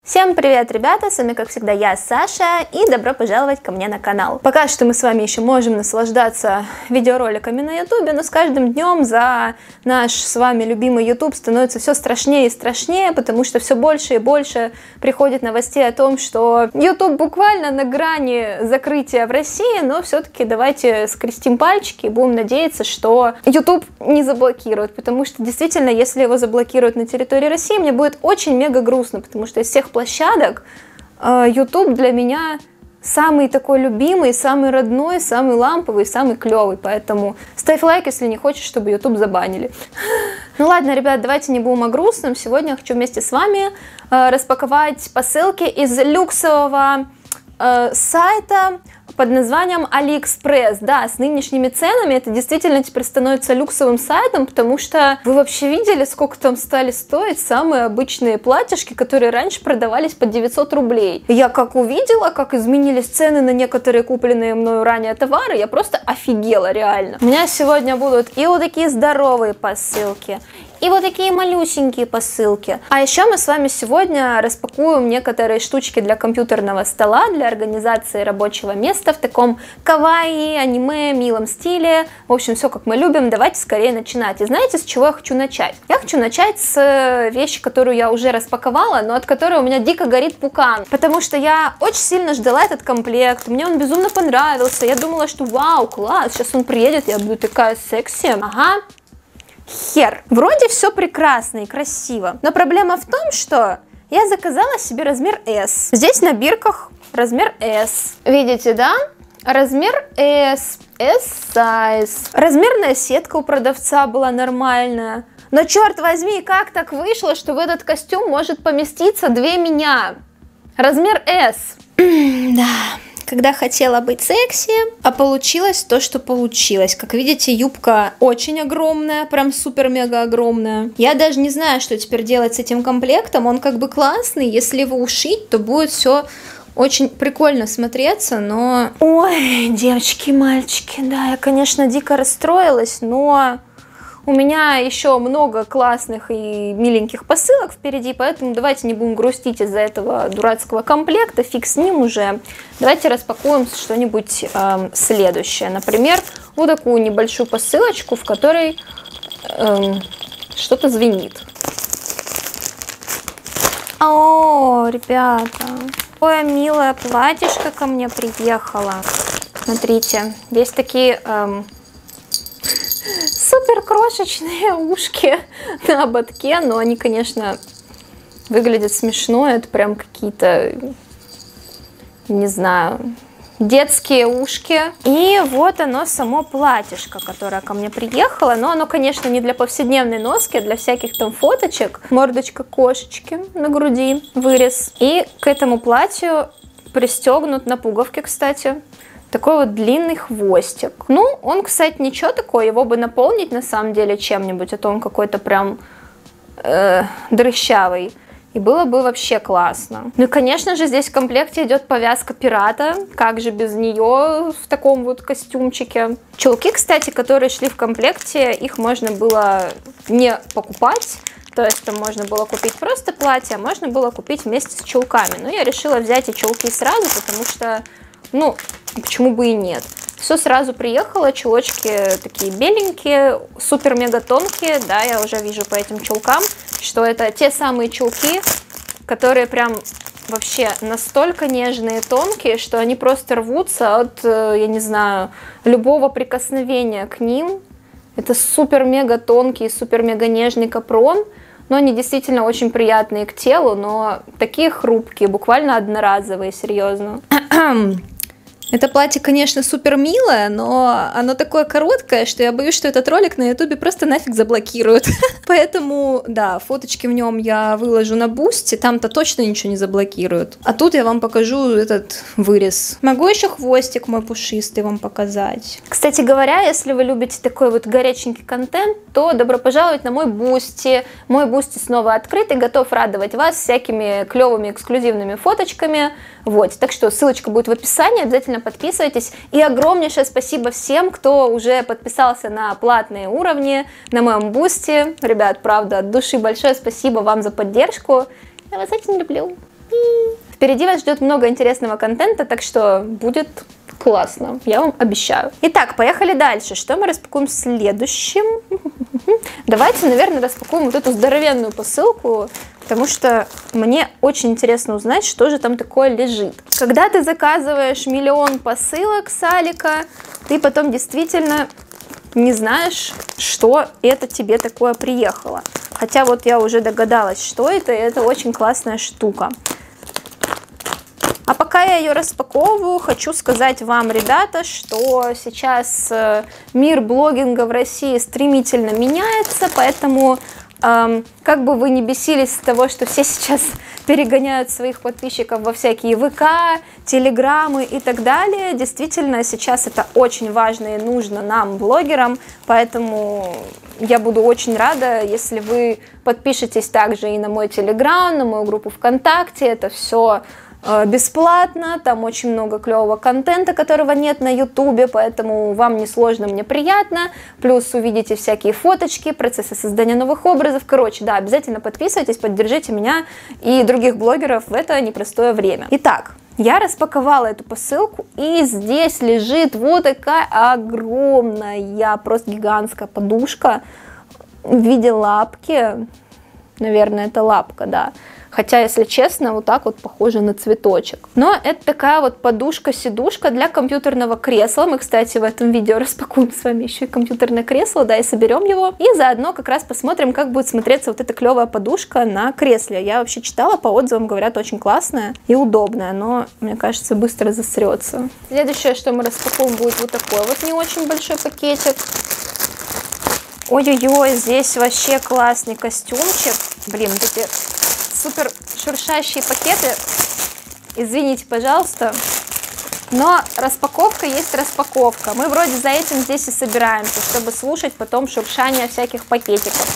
Всем привет, ребята! С вами, как всегда, я, Саша, и добро пожаловать ко мне на канал. Пока что мы с вами еще можем наслаждаться видеороликами на ютубе, но с каждым днем за наш с вами любимый ютуб становится все страшнее и страшнее, потому что все больше и больше приходит новостей о том, что ютуб буквально на грани закрытия в России, но все-таки давайте скрестим пальчики и будем надеяться, что ютуб не заблокируют, потому что действительно, если его заблокируют на территории России, мне будет очень мега грустно, потому что из всех площадок YouTube для меня самый такой любимый, самый родной, самый ламповый, самый клевый, поэтому ставь лайк, если не хочешь, чтобы YouTube забанили. Ну ладно, ребят, давайте не будем о грустном. Сегодня я хочу вместе с вами распаковать посылки из люксового сайта под названием AliExpress. Да, с нынешними ценами это действительно теперь становится люксовым сайтом, потому что вы вообще видели, сколько там стали стоить самые обычные платьишки, которые раньше продавались по 900 рублей. Я как увидела, как изменились цены на некоторые купленные мною ранее товары, я просто офигела, реально. У меня сегодня будут и вот такие здоровые посылки, и вот такие малюсенькие посылки. А еще мы с вами сегодня распакуем некоторые штучки для компьютерного стола, для организации рабочего места в таком кавайи, аниме, милом стиле. В общем, все как мы любим. Давайте скорее начинать. И знаете, с чего я хочу начать? Я хочу начать с вещи, которую я уже распаковала, но от которой у меня дико горит пукан. Потому что я очень сильно ждала этот комплект. Мне он безумно понравился. Я думала, что вау, класс, сейчас он приедет, я буду такая секси. Ага. Хер. Вроде все прекрасно и красиво, но проблема в том, что я заказала себе размер S. Здесь на бирках размер S. Видите, да? Размер S. S-size. Размерная сетка у продавца была нормальная. Но черт возьми, как так вышло, что в этот костюм может поместиться 2 меня? Размер S. Да. Когда хотела быть секси, а получилось то, что получилось. Как видите, юбка очень огромная, прям супер-мега огромная. Я даже не знаю, что теперь делать с этим комплектом. Он как бы классный, если его ушить, то будет все очень прикольно смотреться, но... Ой, девочки, мальчики, да, я, конечно, дико расстроилась, но... У меня еще много классных и миленьких посылок впереди, поэтому давайте не будем грустить из-за этого дурацкого комплекта, фиг с ним уже. Давайте распакуем что-нибудь следующее. Например, вот такую небольшую посылочку, в которой что-то звенит. О, ребята, какое милое платьишко ко мне приехало. Смотрите, здесь такие... супер крошечные ушки на ободке, но они, конечно, выглядят смешно. Это прям какие-то, не знаю, детские ушки. И вот оно, само платьишко, которое ко мне приехало. Но оно, конечно, не для повседневной носки, а для всяких там фоточек. Мордочка кошечки на груди, вырез. И к этому платью пристегнут на пуговке, кстати, такой вот длинный хвостик. Ну, он, кстати, ничего такое, его бы наполнить на самом деле чем-нибудь, а то он какой-то прям дрыщавый. И было бы вообще классно. Ну и, конечно же, здесь в комплекте идет повязка пирата. Как же без нее в таком вот костюмчике. Чулки, кстати, которые шли в комплекте, их можно было не покупать. То есть там можно было купить просто платье, а можно было купить вместе с чулками. Но я решила взять и чулки сразу, потому что, ну, почему бы и нет. Все сразу приехало, чулочки такие беленькие, супер-мега тонкие, да, я уже вижу по этим чулкам, что это те самые чулки, которые прям вообще настолько нежные, тонкие, что они просто рвутся от, я не знаю, любого прикосновения к ним. Это супер-мега тонкий, супер-мега нежный капрон, но они действительно очень приятные к телу, но такие хрупкие, буквально одноразовые, серьезно. Это платье, конечно, супер милое, но оно такое короткое, что я боюсь, что этот ролик на ютубе просто нафиг заблокируют. Поэтому, да, фоточки в нем я выложу на бусте, там-то точно ничего не заблокируют. А тут я вам покажу этот вырез. Могу еще хвостик мой пушистый вам показать. Кстати говоря, если вы любите такой вот горяченький контент, то добро пожаловать на мой бусти. Мой бусти снова открыт и готов радовать вас всякими клевыми эксклюзивными фоточками. Вот, так что ссылочка будет в описании, обязательно подписывайтесь. И огромнейшее спасибо всем, кто уже подписался на платные уровни на моем бусте. Ребят, правда, от души большое спасибо вам за поддержку. Я вас очень люблю. Впереди вас ждет много интересного контента, так что будет классно, я вам обещаю. Итак, поехали дальше. Что мы распакуем следующим? Давайте, наверное, распакуем вот эту здоровенную посылку, потому что мне очень интересно узнать, что же там такое лежит. Когда ты заказываешь миллион посылок с Алика, ты потом действительно не знаешь, что это тебе такое приехало. Хотя вот я уже догадалась, что это, и это очень классная штука. А пока я ее распаковываю, хочу сказать вам, ребята, что сейчас мир блогинга в России стремительно меняется, поэтому как бы вы ни бесились с того, что все сейчас перегоняют своих подписчиков во всякие ВК, Телеграмы и так далее, действительно сейчас это очень важно и нужно нам, блогерам, поэтому я буду очень рада, если вы подпишетесь также и на мой Телеграм, на мою группу ВКонтакте, это все бесплатно, там очень много клевого контента, которого нет на ютубе, поэтому вам не сложно, мне приятно, плюс увидите всякие фоточки, процессы создания новых образов, короче, да, обязательно подписывайтесь, поддержите меня и других блогеров в это непростое время. Итак, я распаковала эту посылку, и здесь лежит вот такая огромная, просто гигантская подушка в виде лапки, наверное, это лапка, да. Хотя, если честно, вот так вот похоже на цветочек. Но это такая вот подушка-сидушка для компьютерного кресла. Мы, кстати, в этом видео распакуем с вами еще и компьютерное кресло, да, и соберем его. И заодно как раз посмотрим, как будет смотреться вот эта клевая подушка на кресле. Я вообще читала, по отзывам говорят, очень классная и удобная, но, мне кажется, быстро засрется. Следующее, что мы распакуем, будет вот такой вот не очень большой пакетик. Ой-ой-ой, здесь вообще классный костюмчик. Блин, вот эти супер шуршащие пакеты, извините, пожалуйста, но распаковка есть распаковка. Мы вроде за этим здесь и собираемся, чтобы слушать потом шуршание всяких пакетиков.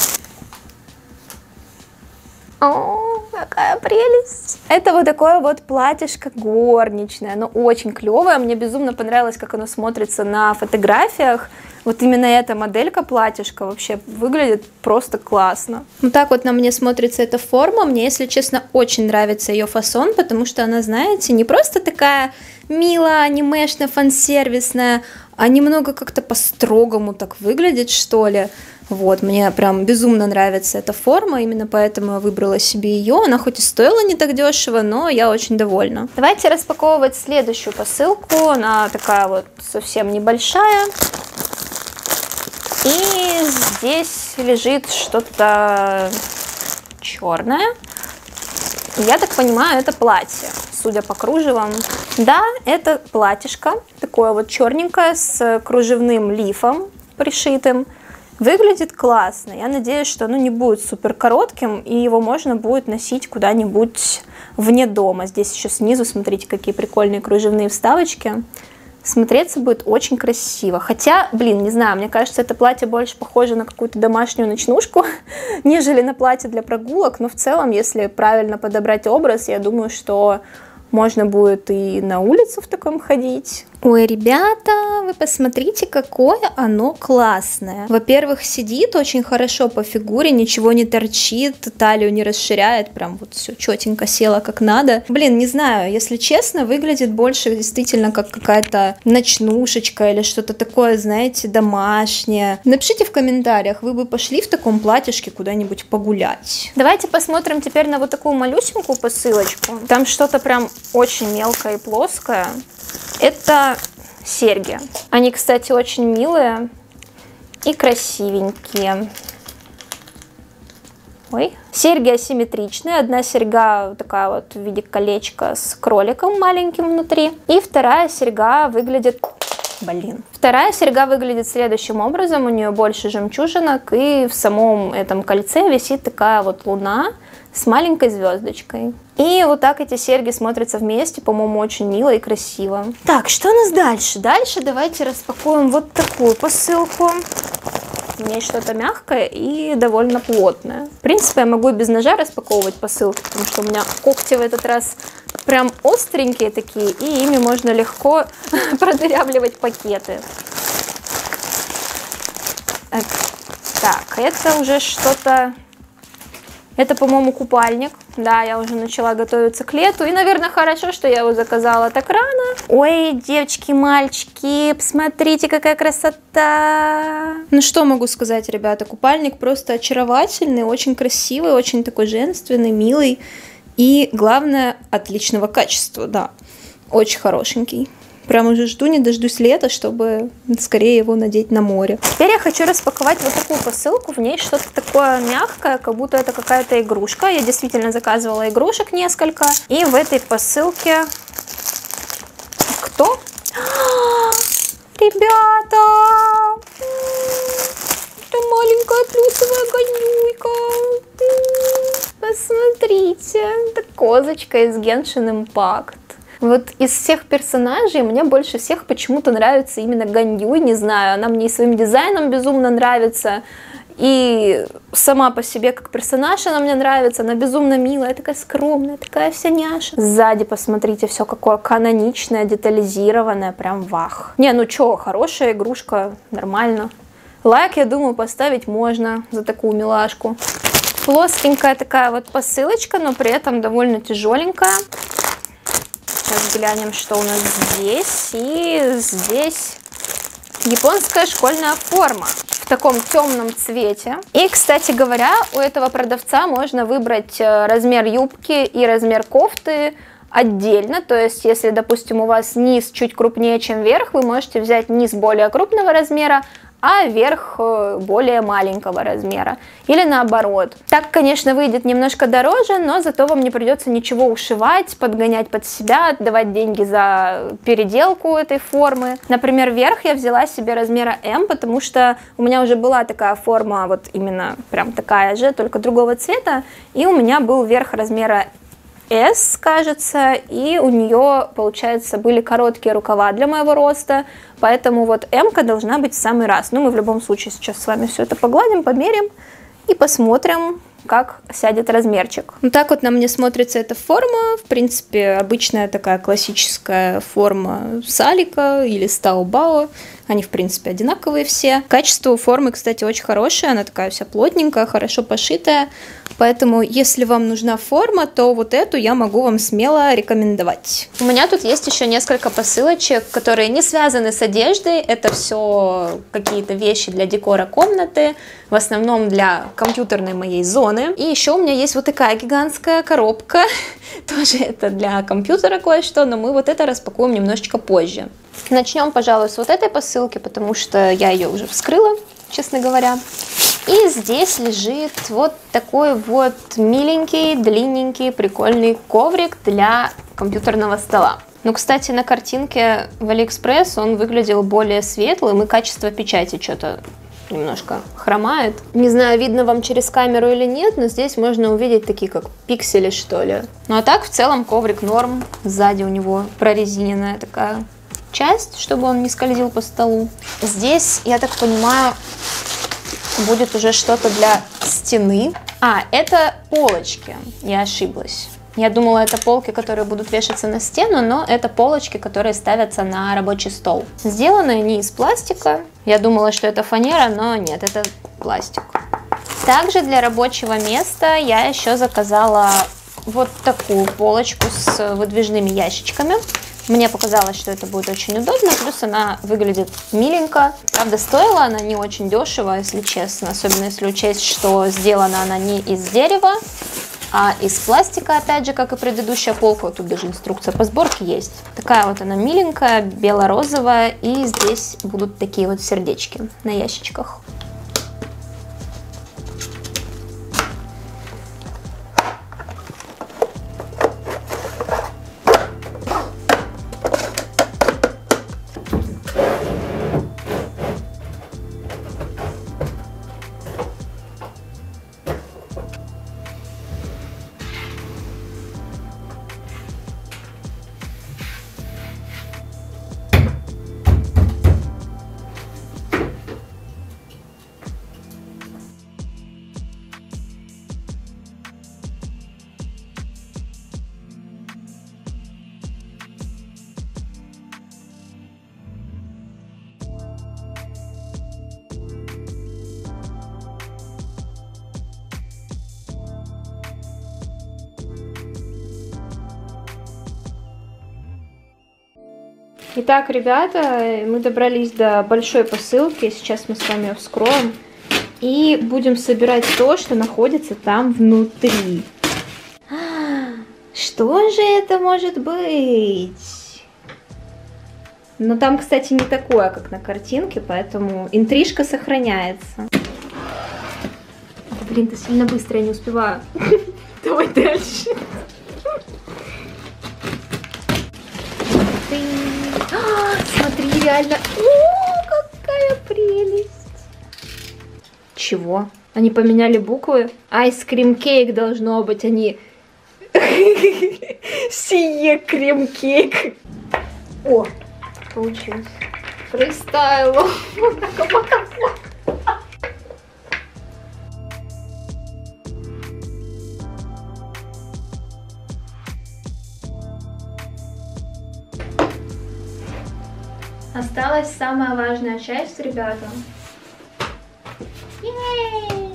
О, какая прелесть! Это вот такое вот платьишко горничное, оно очень клевое, мне безумно понравилось, как оно смотрится на фотографиях. Вот именно эта моделька платьишка вообще выглядит просто классно. Вот так вот на мне смотрится эта форма. Мне, если честно, очень нравится ее фасон, потому что она, знаете, не просто такая милая, анимешная, фан-сервисная, а немного как-то по-строгому так выглядит, что ли. Вот, мне прям безумно нравится эта форма, именно поэтому я выбрала себе ее. Она хоть и стоила не так дешево, но я очень довольна. Давайте распаковывать следующую посылку. Она такая вот совсем небольшая. И здесь лежит что-то черное. Я так понимаю, это платье, судя по кружевам. Да, это платьишко, такое вот черненькое, с кружевным лифом пришитым. Выглядит классно. Я надеюсь, что оно не будет супер коротким, и его можно будет носить куда-нибудь вне дома. Здесь еще снизу, смотрите, какие прикольные кружевные вставочки. Смотреться будет очень красиво. Хотя, блин, не знаю, мне кажется, это платье больше похоже на какую-то домашнюю ночнушку, нежели на платье для прогулок. Но в целом, если правильно подобрать образ, я думаю, что можно будет и на улицу в таком ходить. Ой, ребята, вы посмотрите, какое оно классное. Во-первых, сидит очень хорошо по фигуре, ничего не торчит, талию не расширяет, прям вот все четенько село как надо. Блин, не знаю, если честно, выглядит больше действительно как какая-то ночнушечка или что-то такое, знаете, домашнее. Напишите в комментариях, вы бы пошли в таком платьишке куда-нибудь погулять. Давайте посмотрим теперь на вот такую малюсенькую посылочку. Там что-то прям очень мелкое и плоское. Это серьги. Они, кстати, очень милые и красивенькие. Ой. Серьги асимметричные. Одна серьга такая вот в виде колечка с кроликом маленьким внутри. И вторая серьга выглядит... Вторая серьга выглядит следующим образом. У нее больше жемчужинок. И в самом этом кольце висит такая вот луна с маленькой звездочкой. И вот так эти серьги смотрятся вместе, по-моему, очень мило и красиво. Так, что у нас дальше? Дальше давайте распакуем вот такую посылку. У меня есть что-то мягкое и довольно плотное. В принципе, я могу и без ножа распаковывать посылки, потому что у меня когти в этот раз прям остренькие такие, и ими можно легко продырявливать пакеты. Так, это уже что-то Это, по-моему, купальник. Да, я уже начала готовиться к лету. И, наверное, хорошо, что я его заказала так рано. Ой, девочки, мальчики, посмотрите, какая красота. Ну, что могу сказать, ребята? Купальник просто очаровательный, очень красивый, очень такой женственный, милый. И, главное, отличного качества, да. Очень хорошенький. Прям уже жду, не дождусь лета, чтобы скорее его надеть на море. Теперь я хочу распаковать вот такую посылку. В ней что-то такое мягкое, как будто это какая-то игрушка. Я действительно заказывала игрушек несколько. И в этой посылке... Кто? Ребята! Это маленькая плюсовая гонюйка. Посмотрите. Это козочка из Genshin Impact. Вот из всех персонажей мне больше всех почему-то нравится именно Ганьюй, не знаю, она мне и своим дизайном безумно нравится, и сама по себе как персонаж она мне нравится, она безумно милая, такая скромная, такая вся няша. Сзади посмотрите, все какое каноничное, детализированное, прям вах. Не, ну чё, хорошая игрушка, нормально. Лайк, я думаю, поставить можно за такую милашку. Плоскенькая такая вот посылочка, но при этом довольно тяжеленькая. Сейчас глянем, что у нас здесь. И здесь японская школьная форма в таком темном цвете. И, кстати говоря, у этого продавца можно выбрать размер юбки и размер кофты отдельно. То есть, если, допустим, у вас низ чуть крупнее, чем верх, вы можете взять низ более крупного размера, а верх более маленького размера. Или наоборот. Так, конечно, выйдет немножко дороже, но зато вам не придется ничего ушивать, подгонять под себя, отдавать деньги за переделку этой формы. Например, верх я взяла себе размера М, потому что у меня уже была такая форма, вот именно прям такая же, только другого цвета, и у меня был верх размера S, кажется, и у нее, получается, были короткие рукава для моего роста, поэтому вот М-ка должна быть в самый раз. Ну, мы в любом случае сейчас с вами все это погладим, померим и посмотрим, как сядет размерчик. Вот так вот на мне смотрится эта форма. В принципе, обычная такая классическая форма Салика или Стаобао. Они, в принципе, одинаковые все. Качество у формы, кстати, очень хорошее. Она такая вся плотненькая, хорошо пошитая. Поэтому, если вам нужна форма, то вот эту я могу вам смело рекомендовать. У меня тут есть еще несколько посылочек, которые не связаны с одеждой. Это все какие-то вещи для декора комнаты, в основном для компьютерной моей зоны. И еще у меня есть вот такая гигантская коробка. Тоже это для компьютера кое-что, но мы вот это распакуем немножечко позже. Начнем, пожалуй, с вот этой посылки, потому что я ее уже вскрыла, честно говоря. И здесь лежит вот такой вот миленький, длинненький, прикольный коврик для компьютерного стола. Ну, кстати, на картинке в Алиэкспресс он выглядел более светлым, и качество печати что-то немножко хромает. Не знаю, видно вам через камеру или нет, но здесь можно увидеть такие как пиксели, что ли. Ну, а так, в целом, коврик норм. Сзади у него прорезиненная такая часть, чтобы он не скользил по столу. Здесь, я так понимаю, будет уже что-то для стены. А, это полочки. Я ошиблась. Я думала, это полки, которые будут вешаться на стену, но это полочки, которые ставятся на рабочий стол. Сделаны они из пластика. Я думала, что это фанера, но нет, это пластик. Также для рабочего места я еще заказала вот такую полочку с выдвижными ящичками. Мне показалось, что это будет очень удобно, плюс она выглядит миленько. Правда, стоила она не очень дешево, если честно, особенно если учесть, что сделана она не из дерева, а из пластика, опять же, как и предыдущая полка. Вот тут даже инструкция по сборке есть. Такая вот она миленькая, бело-розовая, и здесь будут такие вот сердечки на ящичках. Итак, ребята, мы добрались до большой посылки. Сейчас мы с вами ее вскроем и будем собирать то, что находится там внутри. Что же это может быть? Но там, кстати, не такое, как на картинке, поэтому интрижка сохраняется. Блин, ты сильно быстро, я не успеваю. Давай дальше. Смотри, реально. О, какая прелесть. Чего? Они поменяли буквы? Ice cream cake должно быть, они... Сие крем-кейк. О, получилось. Фристайло. Осталась самая важная часть, ребята. Ей!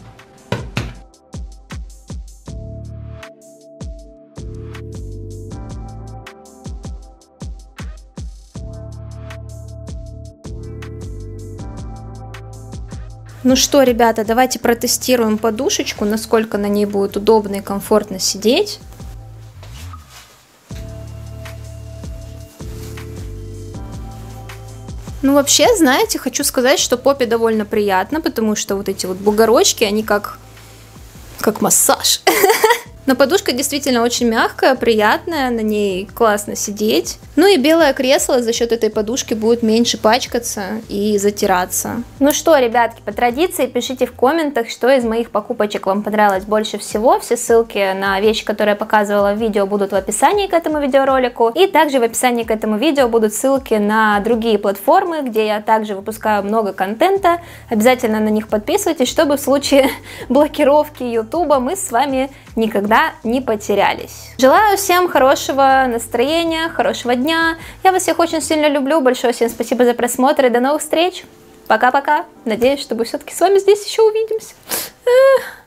Ну что, ребята, давайте протестируем подушечку, насколько на ней будет удобно и комфортно сидеть. Ну, вообще, знаете, хочу сказать, что попе довольно приятно, потому что вот эти вот бугорочки, они как массаж. Но подушка действительно очень мягкая, приятная, на ней классно сидеть. Ну и белое кресло за счет этой подушки будет меньше пачкаться и затираться. Ну что, ребятки, по традиции пишите в комментах, что из моих покупочек вам понравилось больше всего. Все ссылки на вещи, которые я показывала в видео, будут в описании к этому видеоролику. И также в описании к этому видео будут ссылки на другие платформы, где я также выпускаю много контента. Обязательно на них подписывайтесь, чтобы в случае блокировки YouTube мы с вами никогда не потерялись. Желаю всем хорошего настроения, хорошего дня. Я вас всех очень сильно люблю. Большое всем спасибо за просмотр и до новых встреч. Пока-пока. Надеюсь, что мы все-таки с вами здесь еще увидимся.